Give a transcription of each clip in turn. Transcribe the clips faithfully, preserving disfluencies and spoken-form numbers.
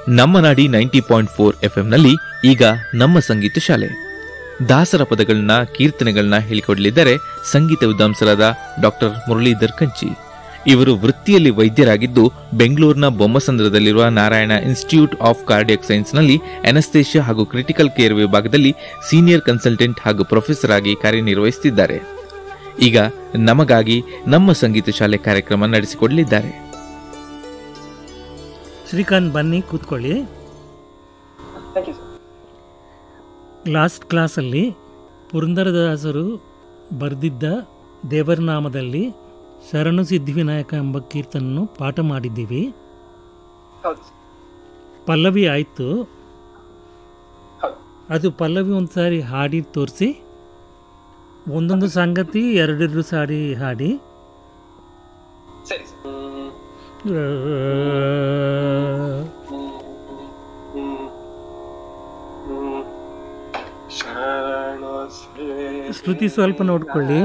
ನಮ್ಮ ನಾಡಿ ninety point four F ಎಂನಲ್ಲಿ ಈಗ ನಮ್ಮ ಸಂಗೀತ ಶಾಲೆ. ದಾಸರ ಪದಗಳನ್ನ ಕೀರ್ತನೆಗಳನ್ನ ಹೇಳಿಕೊಡಲಿದ್ದಾರೆ ಸಂಗೀತ ವಿದ್ವಾಂಸರಾದ ಡಾಕ್ಟರ್ ಮುರಳೀಧರ್ ಕಂಚಿ. ಇವರು ವೃತ್ತಿಯಲ್ಲಿ ವೈದ್ಯರಾಗಿದ್ದು ಬೆಂಗಳೂರಿನ ಬೊಮ್ಮಸಂದ್ರದಲ್ಲಿರುವ ನಾರಾಯಣ ಇನ್ಸ್ಟಿಟ್ಯೂಟ್ ಆಫ್ ಕಾರ್ಡಿಯಾಕ್ ಸೈನ್ಸ್ನಲ್ಲಿ ಅನಸ್ತೇಷಿಯಾ ಹಾಗೂ ಕ್ರಿಟಿಕಲ್ ಕೇರ್ ವಿಭಾಗದಲ್ಲಿ ಸೀನಿಯರ್ ಕನ್ಸಲ್ಟೆಂಟ್ ಹಾಗೂ ಪ್ರೊಫೆಸರ್ ಆಗಿ ಕಾರ್ಯನಿರ್ವಹಿಸುತ್ತಿದ್ದಾರೆ. ಈಗ ನಮಗಾಗಿ ನಮ್ಮ ಸಂಗೀತ ಶಾಲೆ ಕಾರ್ಯಕ್ರಮ ನಡೆಸಿಕೊಡಲಿದ್ದಾರೆ. ಶ್ರೀಕಾಂತ್, ಬನ್ನಿ ಕೂತ್ಕೊಳ್ಳಿ. ಲಾಸ್ಟ್ ಕ್ಲಾಸಲ್ಲಿ ಪುರಂದರದಾಸರು ಬರೆದಿದ್ದ ದೇವರ ನಾಮದಲ್ಲಿ ಶರಣು ಸಿದ್ಧಿವಿನಾಯಕ ಎಂಬ ಕೀರ್ತನನ್ನು ಪಾಠ ಮಾಡಿದ್ದೀವಿ. ಪಲ್ಲವಿ ಆಯಿತು. ಅದು ಪಲ್ಲವಿ ಒಂದು ಸಾರಿ ಹಾಡಿ ತೋರಿಸಿ, ಒಂದೊಂದು ಸಂಗತಿ ಎರಡೆರಡು ಸಾರಿ ಹಾಡಿ. ಶ್ರುತಿ ಸ್ವಲ್ಪ ನೋಡ್ಕೊಳ್ಳಿ.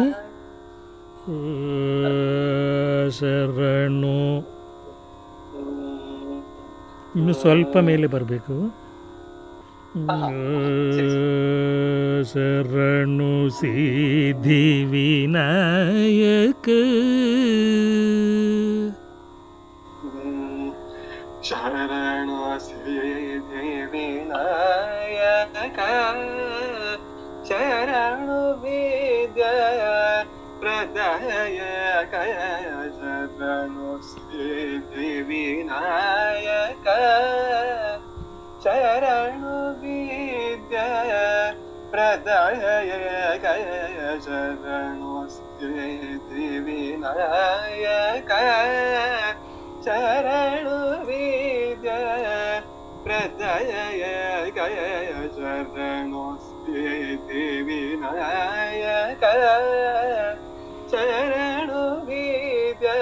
ಶರಣು ಇನ್ನು ಸ್ವಲ್ಪ ಮೇಲೆ ಬರಬೇಕು. ಶರಣು ಸಿದ್ಧಿ ವಿನಾಯಕ ಶರಣು ಸಿದ್ಧಿ ವಿನಾಯಕ ಶರಣು ವಿದ್ಯಾ ಪ್ರದಾಯಕ ಶರಣು ಸಿದ್ಧಿ ವಿನಾಯಕ ಶರಣು ವಿದ್ಯಾ ಪ್ರದಾಯಕ ಶರಣು ಸಿದ್ಧಿ ವಿನಾಯಕ ಶರಣು ವಿದ್ಯಾ ಪ್ರದಾಯಕ ಶರಣು ಸಿದ್ಧಿ ವಿನಾಯಕ ಶರಣು ವಿದ್ಯಾ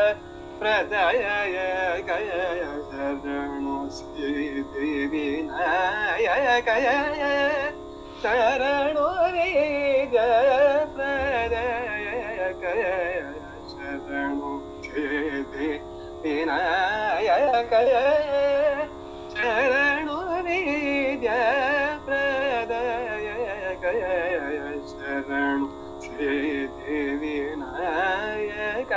ಪ್ರದಾಯಕ ಶರಣು ಸಿದ್ಧಿ ವಿನಾಯಕ ಶರಣು ವಿದ್ಯಾ ಪ್ರದಾಯಕ ಶರಣು ಸಿದ್ಧಿ ವಿನಾಯಕ ಶರಣು ವಿದ್ಯಾ ಪ್ರದಾಯಕ ಶರಣು ಸಿದ್ಧಿ ವಿನಾಯಕ.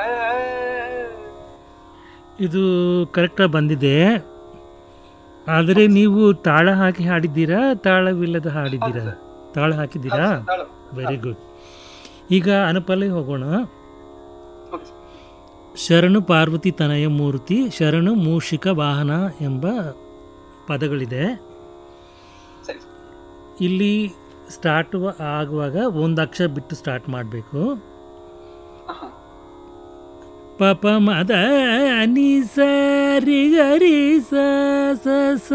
ಇದು ಕರೆಕ್ಟಾಗಿ ಬಂದಿದೆ. ಆದರೆ ನೀವು ತಾಳ ಹಾಕಿ ಹಾಡಿದ್ದೀರಾ, ತಾಳವಿಲ್ಲದ ಹಾಡಿದ್ದೀರಾ? ತಾಳ ಹಾಕಿದ್ದೀರಾ? Very good. ಈಗ ಅನುಪಲ್ಲವಿ ಹೋಗೋಣ. ಶರಣು ಪಾರ್ವತಿ ತನಯ ಮೂರ್ತಿ, ಶರಣು ಮೂಷಿಕ ವಾಹನ ಎಂಬ ಪದಗಳಿದೆ. ಇಲ್ಲಿ ಸ್ಟಾರ್ಟ್ ಆಗುವಾಗ ಒಂದು ಅಕ್ಷರ ಬಿಟ್ಟು ಸ್ಟಾರ್ಟ್ ಮಾಡಬೇಕು. ಪಪ ಮದ ನಿ ಸರಿ ಗರಿ ಸ ಸ ಸ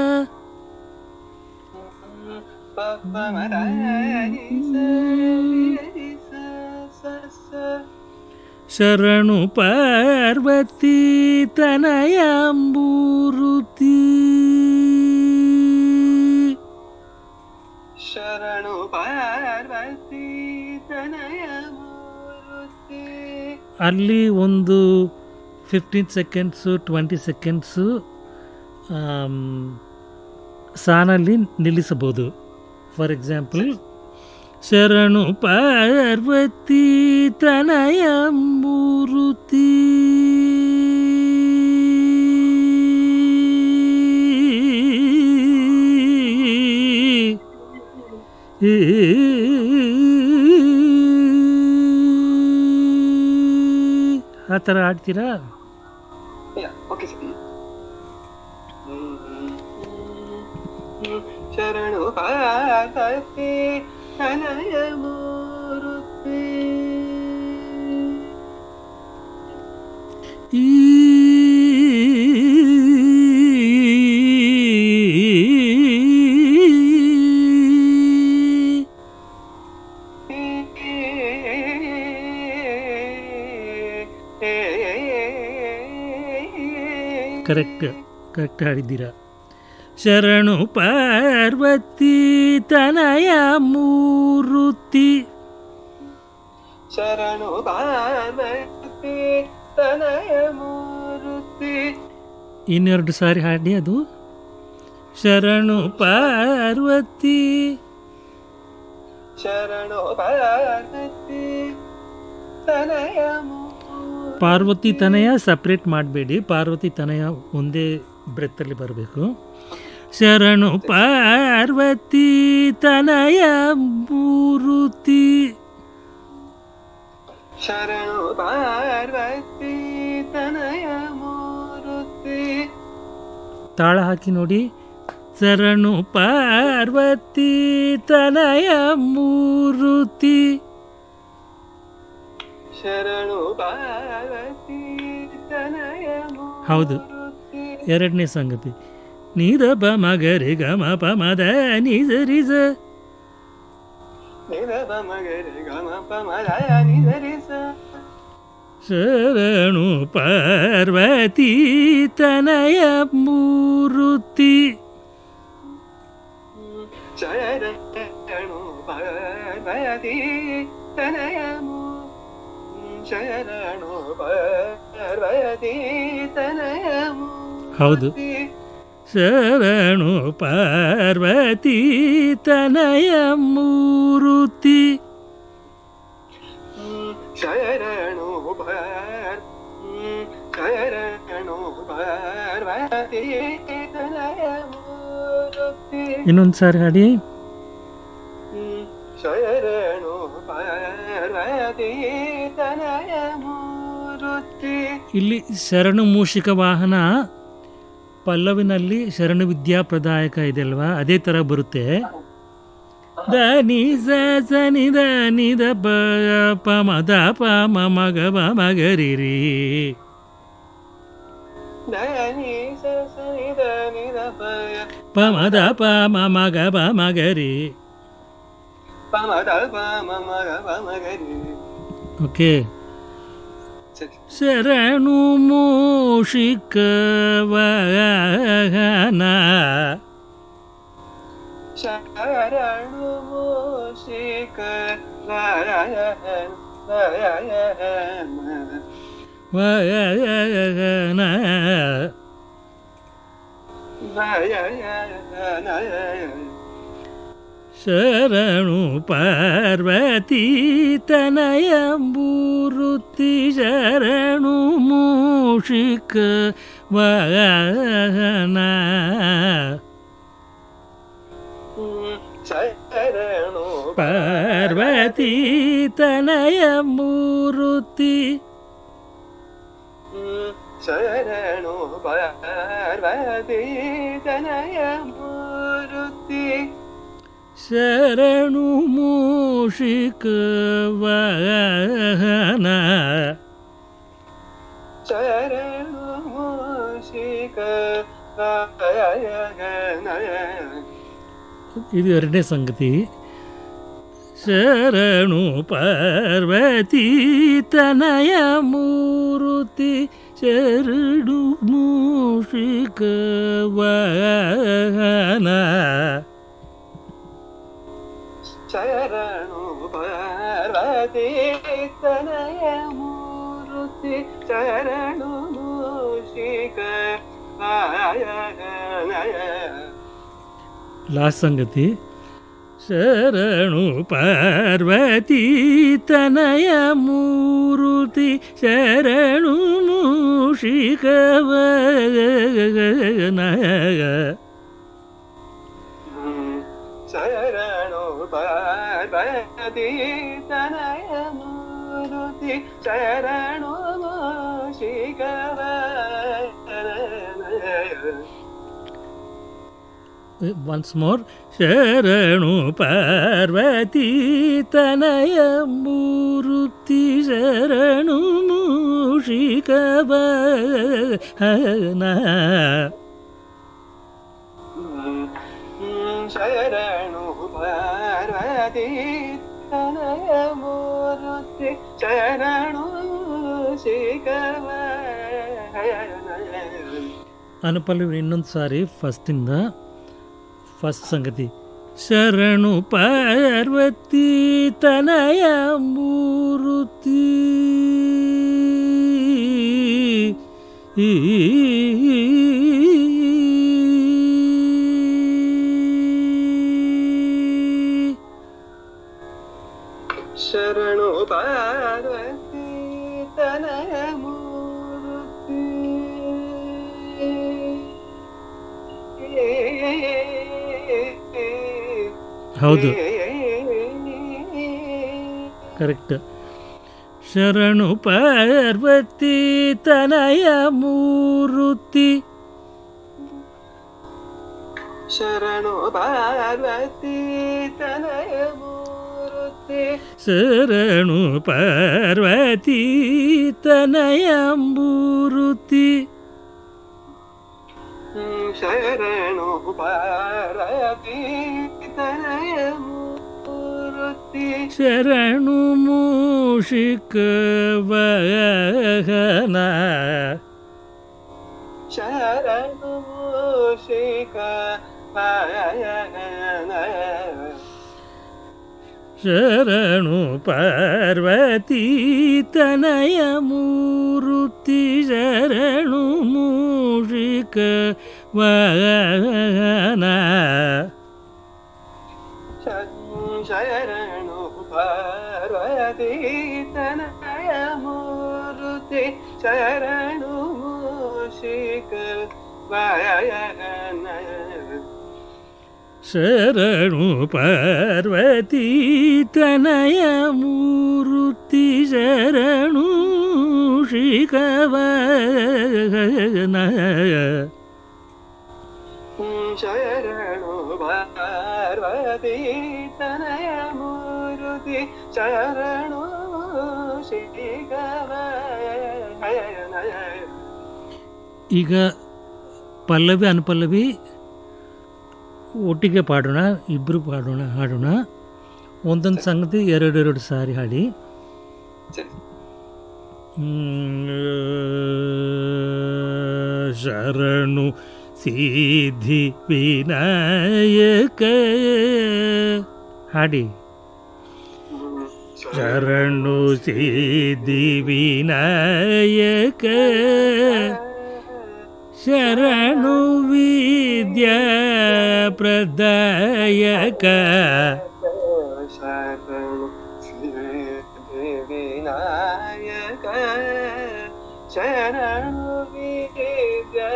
ಶರಣು ಪಾರ್ವತಿ ತನಯಾಂಬೂರುತಿ ಶರಣು ಪಾರ್ವತಿ ತನಯಾಂಬೂರುತಿ. ಅಲ್ಲಿ ಒಂದು ಫಿಫ್ಟೀನ್ ಸೆಕೆಂಡ್ಸು ಟ್ವೆಂಟಿ ಸೆಕೆಂಡ್ಸು ಸಾನಲ್ಲಿ ನಿಲ್ಲಿಸಬಹುದು. ಫಾರ್ ಎಕ್ಸಾಂಪಲ್, ಶರಣು ಪಾರ್ವತಿ ತನಯಾಂಬೂರುತಿ ಆ ಥರ ಆಡ್ತೀರಾ? ಶರಣು ಪಾರ್ವತಿ ತನಯಾಂಬೂರುತಿ. ಈ ಕರೆಕ್ಟ್ ಕರೆಕ್ಟ್ ಹಾಡಿದ್ದೀರಾ. ಶರಣು ಪಾರ್ವತಿ ತನಯಾಂಬೂರುತಿ. ಶರಣು ಪಾರ್ವತಿ ತನಯಾಂಬೂರುತಿ. ಇನ್ನೆರಡು ಸಾರಿ ಹಾಡಿ ಅದು ಶರಣು ಪಾರ್ವತಿ ಶರಣು ಪಾರ್ವತಿ ತನಯ ಪಾರ್ವತಿ ತನಯ ಸಪ್ರೇಟ್ ಮಾಡಬೇಡಿ, ಪಾರ್ವತಿ ತನಯ ಒಂದೇ ಬ್ರೆತ್ತಲ್ಲಿ ಬರಬೇಕು. ಶರಣು ಪಾರ್ವತಿ ತನಯ ಮೂರುತಿ ಶರಣು ಪಾರ್ವತಿ ತನಯ ಮೂರುತಿ. ತಾಳ ಹಾಕಿ ನೋಡಿ. ಶರಣು ಪಾರ್ವತಿ ತನಯ ಮೂರುತಿ. ಶರಣು ಪಾರ್ವತಿ ತನಯ ಮೂರುತಿ. ಹೌದು, ಎರಡನೇ ಸಂಗತಿ. ನಿದ ಪ ಮಗರಿ ಗಮ ಪ ಮದ ನಿಜ ರಿಜ. ನಿದ ಪ ಮಗರಿ ಗಮ ಪ ಮದ ನಿಜ ರಿಜ. ಶರಣು ಪಾರ್ವತಿ ತನಯ ಮೂರುತಿ. ಶರಣು ಪಾರ್ವತಿ ತನಯ ಮೂರುತಿ. ಶರಣು ಪಾರ್ವತಿ ತನಯ ಮೂರುತಿ. ಹೌದು, ಶರಣು ಪಾರ್ವತಿ ತನಯ ಮೂರುತಿ. ಶರಣು ಪಾರ್ ಶರಣು ಪಾರ್ವತಿ ತನಯ ಮೂರುತಿ. ಇನ್ನೊಂದು ಸಾರಿ ಹಾಡಿ. ಶರಣು ಪಾರ್ವತಿ ತನಯ ಮೂರುತಿ. ಇಲ್ಲಿ ಶರಣು ಮೂಷಿಕ ವಾಹನ ಪಲ್ಲವಿನಲ್ಲಿ ಶರಣ ವಿದ್ಯಾ ಪ್ರದಾಯಕ ಇದೆ ಅಲ್ವಾ, ಅದೇ ಥರ ಬರುತ್ತೆ. ದ ನಿ ಸ ಸ ನಿ ದ ನಿ ದ ಪ ಪ ಮ ದ ಪ ಮ ಮ ಗ ಮ ಮ ಗ ರಿ ರಿ. ಪ ಮ ದ ಪ ಮ ಮ ಗ ಮ ಮ ಗ ರಿ. ಓಕೆ. ಶರಣು ಮೂಷಿಕ ವಾಹನ. ಶರಣು ಮೂಷಿಕ ವಾಹನ. ಶರಣು ಪಾರ್ವತಿ ತನಯ ಮೂರುತಿ. ಶರಣು ಮೂಷಿಕ ವಾಹನ. ಶರಣು ಪಾರ್ವತಿ ತನಯ ಮೂರುತಿ. ಶರಣು ಪಾರ್ವತಿ ತನಯ ಮೂರುತಿ. ಶರಣು ಮೂಷಿಕ ವಾಹನ. ಶರಣು ಮೂಷಿಕ ವಾಹನ. ಇದು ಎರಡನೇ ಸಂಗತಿ. ಶರಣು ಪಾರ್ವತಿ ತನಯ ಮೂರುತಿ. ಶರಣು ಮೂಷಿಕ ವಾಹನ. ಶರಣು ಪಾರ್ವತಿ ತನಯ ಮೂರುತಿ. ಶರಣು ಮೂಷಿಕ ವಾಹನ. ಲಾಸ್ಟ್ ಸಂಗತಿ. ಶರಣು ಪಾರ್ವತಿ ತನಯ ಮೂರುತಿ. ಶರಣು ಮೂಷಿಕ ವಾಹನ. ಶರಣು ಪಾರ್ವತಿ ತನಯ ಮೂರುತಿ. ಶರಣು ಮೂಷಿಕ ವಾಹನ. Once more. ಶರಣು ಪಾರ್ವತಿ ತನಯ ಮೂರುತಿ. ಶರಣು ಮೂಷಿಕ ವಾಹನ. ಶರಣು ಪಾರ್ವತಿ ತನಯ ಮೂರುತಿ. ಶರಣು ಮೂಷಿಕ ವಾಹನ. ಅನುಪಲ್ಲವಿ ಇನ್ನೊಂದು ಸಾರಿ ಫಸ್ಟಿಂದ. ಫಸ್ಟ್ ಸಂಗತಿ. ಶರಣು ಪಾರ್ವತಿ ತನಯ ಮೂರುತಿ. ಹೌದು, ಕರೆಕ್ಟ್. ಶರಣು ಪಾರ್ವತಿ ತನಯ ಮೂರುತಿ. ಶರಣು ಪಾರ್ವತಿ ತನಯ ಮೂರುತಿ. ಶರಣು ಪಾರ್ವತಿ ತನಯ ಮೂರುತಿ. ಶರಣು ಪಾರ್ವತಿ ತನಯ ಮೂರುತಿ. ಶರಣು ಮೂಷಿಕ ವಾಹನ. ಶರಣು ಮೂಷಿಕ ವಾಹನ. ಶರಣು ಪಾರ್ವತಿ ತನಯ ಮೂರುತಿ. ಶರಣು ಮೂಷಿಕ ವಾಹನ. ಶರಣು ಪಾರ್ವತಿ ತನಯ ಮೂರುತಿ. ಶರಣು ಮೂಷಿಕ ವಾಹನ. ಶರಣು ಪಾರ್ವತಿ ತನಯ ಮೂರುತಿ. ಶರಣು ಮೂಷಿಕ ವಾಹನ. ಶರಣು ಪಾರ್ವತಿ ತನಯ ಮೂರುತಿ. ಶರಣು ಮೂಷಿಕ ವಾಹನ. ಈಗ ಪಲ್ಲವಿ ಅನುಪಲ್ಲವಿ ಒಟ್ಟಿಗೆ ಪಾಡೋಣ, ಇಬ್ಬರು ಪಾಡೋಣ, ಹಾಡೋಣ. ಒಂದೊಂದು ಸಂಗತಿ ಎರಡೆರಡು ಸಾರಿ ಹಾಡಿ. ಶರಣು ಸಿದ್ಧಿ ವಿನಾಯಕ ಹಾಡಿ. ಶರಣು ಸಿದ್ಧಿ ವಿನಾಯಕ. ಶರಣು ವಿದ್ಯಾ ಪ್ರದಾಯಕ. ಶರಣು ಸಿದ್ಧಿ ವಿನಾಯಕ. ಶರಣು ವಿದ್ಯಾ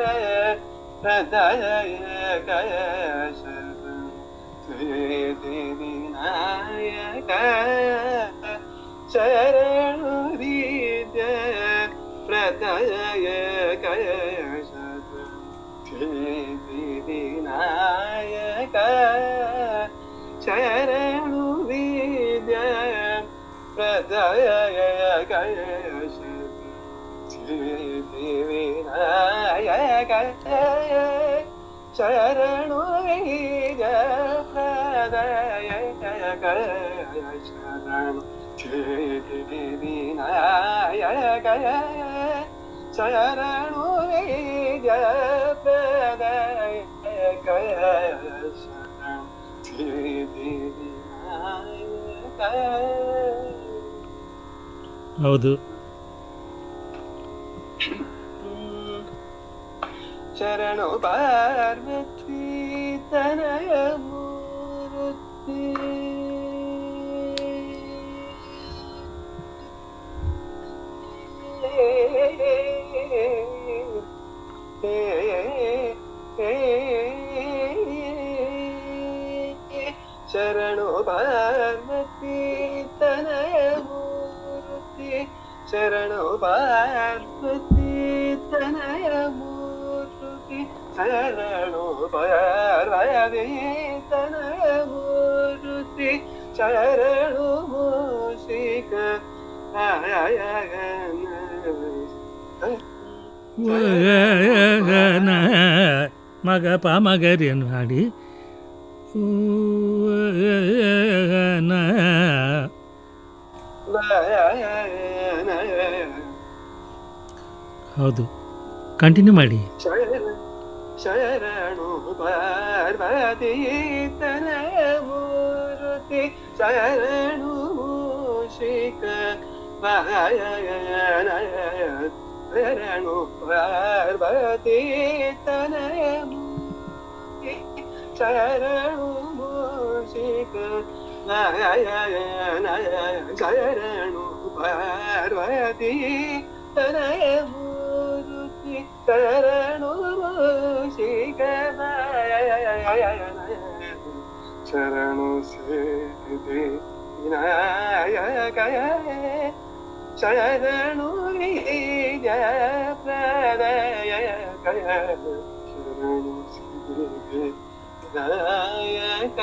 ಪ್ರದಾಯಕ. ಶರಣು ಸಿದ್ಧಿ ವಿನಾಯಕ. ಶರಣು ವಿದ್ಯಾ ಪ್ರದಾಯಕ. ಸಿದ್ಧಿ ವಿನಾಯಕ. ಶರಣು ವಿದ್ಯಾ ಪ್ರದಾಯಕ. ಸಿದ್ಧಿ ವಿನಾಯಕ. ಶರಣು ವಿದ್ಯಾ ಪ್ರದಾಯಕ. ಶರಣು ಸಿದ್ಧಿ ವಿನಾಯಕ. ಶರಣು ವಿದ್ಯಾ ಪ್ರದಾಯಕ. ಶರಣು ಸಿದ್ಧಿ ವಿನಾಯಕ. ಹೌದು. ಶರಣು ಪಾರ್ವತಿ ತನಯ ಮೂರುತಿ. ಶರಣು ಪಾರ್ವತಿ ತನಯ ಮೂರುತಿ. ಶರಣು ಪಾರ್ವತಿ ತನಯ ಮೂರುತಿ. ಶರಣು ಪಾರ್ವತಿ ತನಯ ಮೂರುತಿ. ಶರಣು ಮೂಷಿಕ ವಾಹನ. ಮಗ ಪ ಮಗರಿಯನ್ನು ಹಾಡಿ. ವಾಹನ. ಹೌದು, ಕಂಟಿನ್ಯೂ ಮಾಡಿ. ಶರಣು ಪಾರ್ವತಿ ತನಯ ಮೂರುತಿ. ಶರಣು ಮೂಷಿಕ ವಾಹನ. ಶರಣು ಪಾರ್ವತಿ ತನಯ ಮೂರುತಿ. ಶರಣು ಮೂಷಿಕ ವಾಹನ. ಶರಣು ಪಾರ್ವತಿ ತನಯ ಮೂರುತಿ. ಶರಣು ಮೂಷಿಕ ವಾಹನ. ಶರಣು ಸಿದ್ಧಿ ವಿನಾಯಕಯ ಶರಣು ನಿಜ ಪ್ರದಯಕಯ ಶರಣು ಸಿದ್ಧಿ ವಿನಾಯಕ.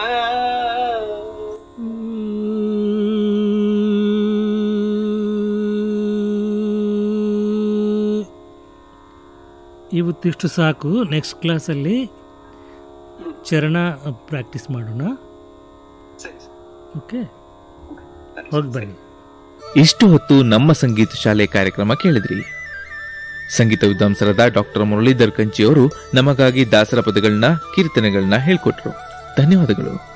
ಇವತ್ತಿಷ್ಟು ಸಾಕು. ನೆಕ್ಸ್ಟ್ ಕ್ಲಾಸಲ್ಲಿ ಚರಣ ಪ್ರಾಕ್ಟೀಸ್ ಮಾಡೋಣ. ಓಕೆ, ಹೋಗಿ ಬನ್ನಿ. ಇಷ್ಟು ಹೊತ್ತು ನಮ್ಮ ಸಂಗೀತ ಶಾಲೆ ಕಾರ್ಯಕ್ರಮ ಕೇಳಿದ್ರಿ. ಸಂಗೀತ ವಿದ್ವಾಂಸರಾದ ಡಾಕ್ಟರ್ ಮುರಳೀಧರ್ ಕಂಚಿ ಅವರು ನಮಗಾಗಿ ದಾಸರ ಪದಗಳನ್ನ, ಕೀರ್ತನೆಗಳನ್ನ ಹೇಳ್ಕೊಟ್ರು. ಧನ್ಯವಾದಗಳು.